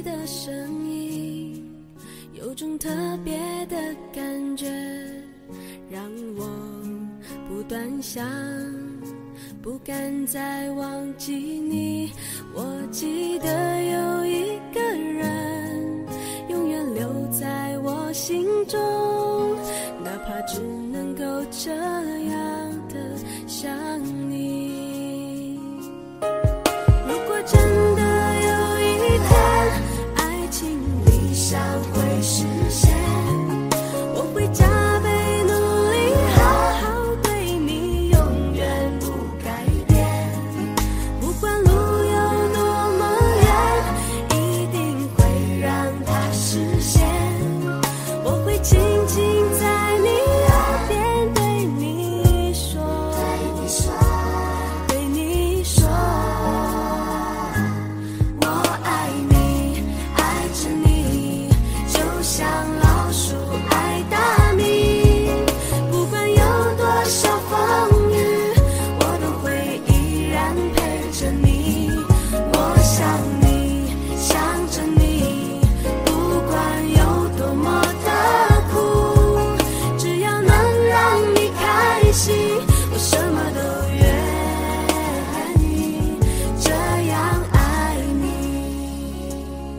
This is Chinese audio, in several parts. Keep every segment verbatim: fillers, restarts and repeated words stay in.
的声音，有种特别的感觉，让我不断想，不敢再忘记你。我记得有一个人永远留在我心中，哪怕只能够这样的想你。如果真的有一天爱情理想会实现，我会加倍努力好好对你，永远不改变。不管路有多么远，一定会让它实现。我会轻轻在你耳边对你说，对你说，我爱你，爱着你，就像老鼠爱大米。不管有多少风雨，我都会依然陪着你。我想你，想着你，不管有多么的苦，只要能让你开心，我什么都愿意，这样爱你。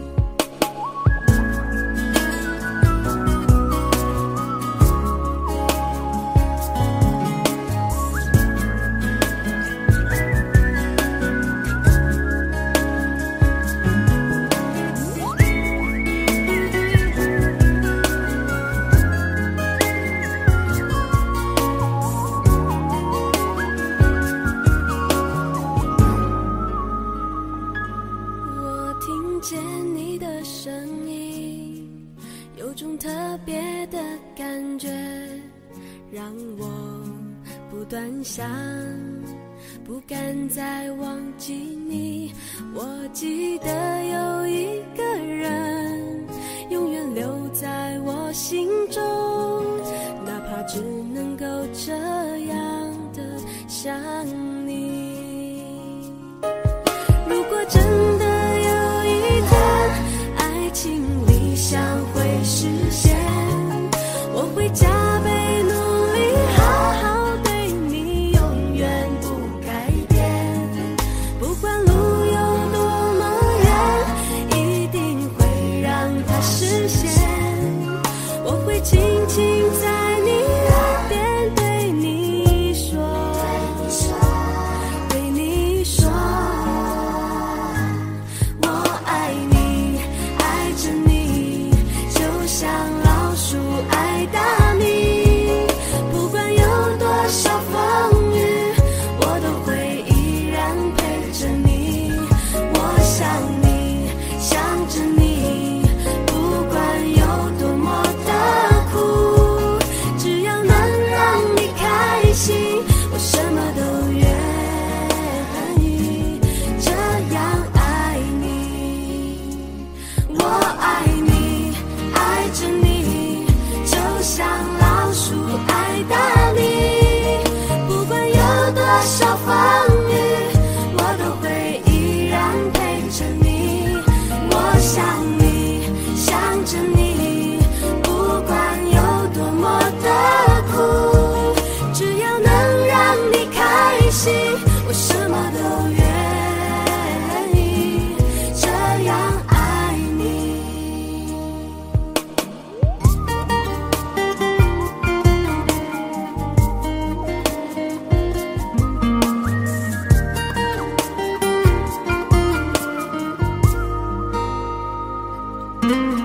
我听见你的声音，有种特别的感觉，让我不断想，不敢再忘记你。我记得有一个人永远留在我心中，哪怕只能够这样的想你。如果真的有一天爱情理想会实现，我会加倍努力好好对你，永远不改变。不管路有多么远，一定会让它实现。我会轻轻在你耳边对你说，对你说，我爱你，爱着你，就像老鼠爱大米。不管有多少风雨，我都会依然陪着你。我想你，想着你，不管有多么的苦，只要能让你开心，我什么都愿意，这样爱你。我爱你，爱着你，就像老鼠爱大米。不管有多少风雨，我都会依然陪着你。我想你，想着你，不管有多么的苦，只要能让你开心，我什么都愿意，这样爱你。嗯。